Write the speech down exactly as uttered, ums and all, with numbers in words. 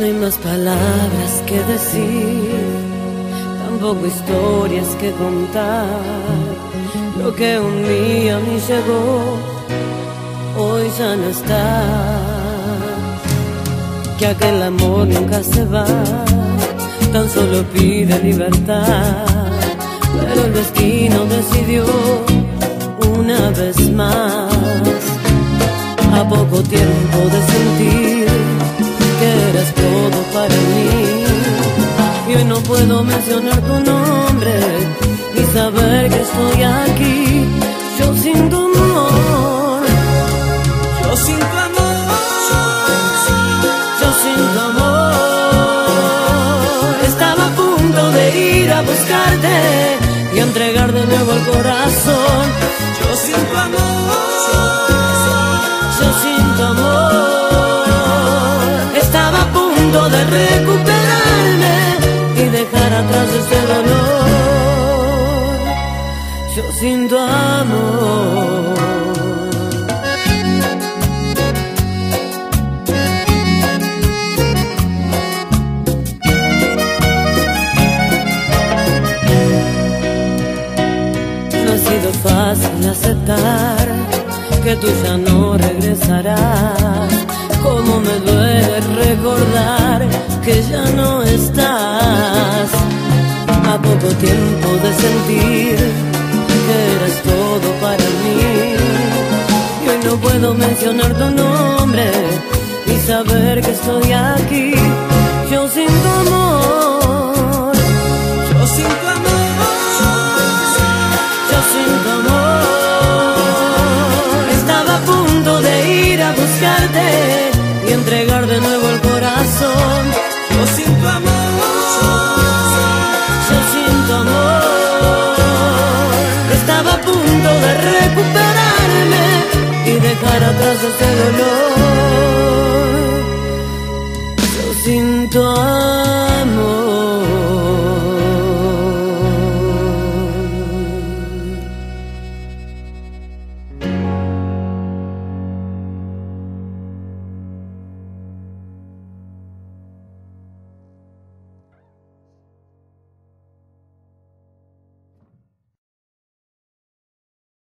hay más palabras que decir, tampoco historias que contar. Lo que un día me llegó, hoy ya no está. Que aquel amor nunca se va, tan solo pide libertad. Pero el destino decidió una vez más, a poco tiempo de sentir que eras todo para mí. Y hoy no puedo mencionar tu nombre, ni saber que estoy aquí. Yo sin tu amor, yo sin tu amor, yo sin tu amor. Estaba a punto de ir a buscarte y a entregar de nuevo el corazón. Yo sin tu amor, yo sin tu amor. Estaba a punto de recuperarme y dejar atrás este dolor. Yo sin tu amor. No ha sido fácil aceptar que tú ya no regresarás. Cómo me duele recordar que ya no estás. A poco tiempo de sentir que eras todo para mí. Y hoy no puedo mencionar tu nombre ni saber que estoy aquí. Yo sin tu amor, yo sin tu amor, yo sin tu amor. Estaba a punto de ir a buscarte y entregar de nuevo el corazón. yo sin tu amor, yo sin tu amor. Estaba a punto de recuperarme y dejar atrás este dolor.